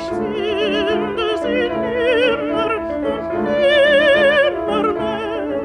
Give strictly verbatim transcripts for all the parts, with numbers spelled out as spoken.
finde sie nimmer und nimmermehr.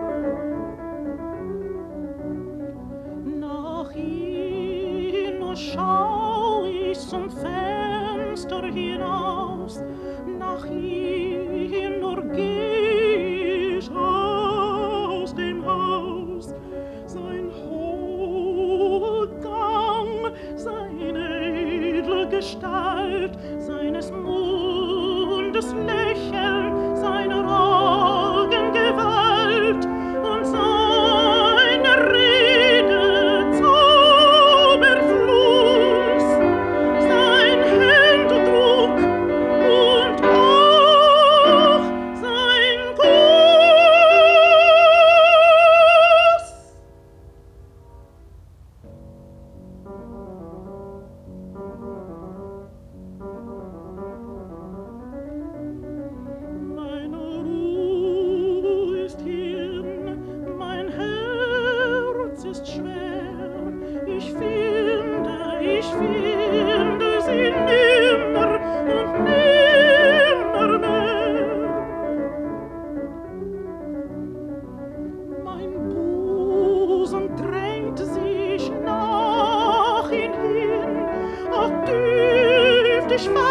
Nach ihr nur schau ich zum Fenster hinaus, nach ihr nur geh ich aus dem Haus. Sein hoher Gang, seine edle Gestalt, seines Mundes Lächeln, seiner Augen Gewalt und seine Rede Zauberfluss, sein Händedruck und auch sein Kuss. Meine Ruhe ist hin, mein Herz ist schwer. Ich finde, ich finde sie nimmer und nimmermehr. Mein Busen drängt sich nach ihn hin, ach dürft ich